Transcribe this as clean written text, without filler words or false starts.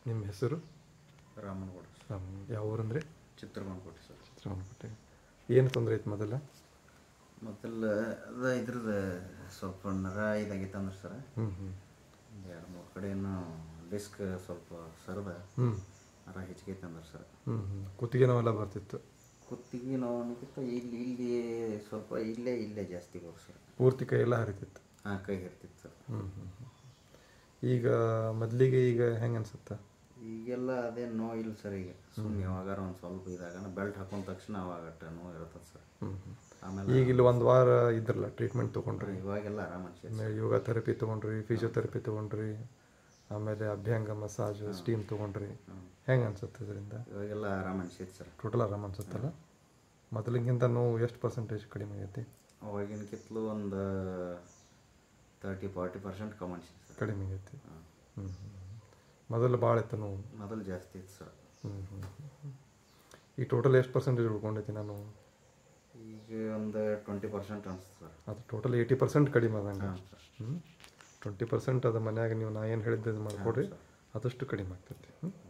ನಿಮ್ಮ ಹೆಸರು? ರಾಮನಗೌಡ. ಯಾವ ಊರಂದ್ರೆ? ಚಿತ್ರಮಂಕೋಟೆ ಸರ್. ಚಿತ್ರಮಂಕೋಟೆ. ಏನು ತೊಂದರೆ ಐತೆ ಮೊದಲು ಅದು ಇದ್ರದ್ದು ಸ್ವಲ್ಪ ನರ ಇದಾಗಿತ್ತು ಅಂದ್ರೆ ಸರ್. ಒಂದು 2-3 ಕಡೆನೂ ಡಿಸ್ಕ್ ಸ್ವಲ್ಪ ಸರದ ನರ ಹೆಚ್ಚಿಗೆ ಅಂದ್ರೆ ಸರ್. ಕುತ್ತಿಗೆ ನೋವೆಲ್ಲ ಬರ್ತಿತ್ತು? ಕುತ್ತಿಗೆ ನೋವು ಅನ್ನೋಕ್ಕಿಂತ ಇಲ್ಲಿ ಸ್ವಲ್ಪ ಇಲ್ಲೇ ಜಾಸ್ತಿ ಬರು ಸರ್. ಪೂರ್ತಿ ಕೈ ಎಲ್ಲ ಹರಿತಿತ್ತು? ಹಾಂ, ಕೈ ಹರಿತಿತ್ತು ಸರ್. ಈಗ ಮೊದಲಿಗೆ ಈಗ ಹೆಂಗೆ ಅನ್ಸುತ್ತಾ? ಈಗೆಲ್ಲ ಅದೇನು ನೋವು ಇಲ್ಲ ಸರ್. ಈಗ ಸುಮ್ಮನೆ ಯಾವಾಗಾರ ಒಂದು ಸ್ವಲ್ಪ ಇದಾಗ ಬೆಲ್ಟ್ ಹಾಕೊಂಡ ತಕ್ಷಣ ಅವಾಗಟ್ಟ ನೋವು ಇರ್ತದೆ ಸರ್. ಆಮೇಲೆ ಈಗ ಇಲ್ಲಿ 1 ವಾರ ಇದ್ರಲ್ಲ ಟ್ರೀಟ್ಮೆಂಟ್ ತೊಗೊಂಡ್ರಿ? ಇವಾಗೆಲ್ಲ ಆರಾಮ ಅನ್ಸುತ್ತೆ. ಆಮೇಲೆ ಯೋಗ ಥೆರಪಿ ತೊಗೊಂಡ್ರಿ, ಫಿಸಿಯೋಥೆರಪಿ ತೊಗೊಂಡ್ರಿ, ಆಮೇಲೆ ಅಭ್ಯಂಗ ಮಸಾಜ್ ಸ್ಟೀಮ್ ತೊಗೊಂಡ್ರಿ. ಹೆಂಗೆ ಅನ್ಸುತ್ತೆ ಇದರಿಂದ? ಇವಾಗೆಲ್ಲ ಆರಾಮ ಅನ್ಸೈತೆ ಸರ್. ಟೋಟಲ್ ಆರಾಮ ಅನ್ಸುತ್ತಲ್ಲ? ಮೊದಲಿಗಿಂತ ನೋವು ಎಷ್ಟು ಪರ್ಸೆಂಟೇಜ್ ಕಡಿಮೆ ಆಗೈತಿ? ಅವಾಗಿನಕಿಂತಲೂ ಒಂದು 30-40% ಕಮ್ಮಿ ಅನ್ಸೈತೆ ಸರ್. ಕಡಿಮೆ ಆಗೈತಿ. ಮೊದಲು ಭಾಳ ಇತ್ತು ನೋವು? ಮೊದಲು ಜಾಸ್ತಿ ಇತ್ತು ಸರ್. ಈ ಟೋಟಲ್ ಎಷ್ಟು ಪರ್ಸೆಂಟೇಜ್ ಉಳ್ಕೊಂಡೈತಿ ನಾನು? ಈಗ ಒಂದು 20% ಅನಿಸ್ತು ಸರ್. ಅದು ಟೋಟಲ್ 80% ಕಡಿಮೆ ಆದಂಗೆ. 20% ಅದು ಮನ್ಯಾಗ ನೀವು ನಾ ಏನು ಹೇಳಿದ್ದು ಮಾಡ್ಕೊಡ್ರಿ, ಆದಷ್ಟು ಕಡಿಮೆ ಆಗ್ತೈತಿ.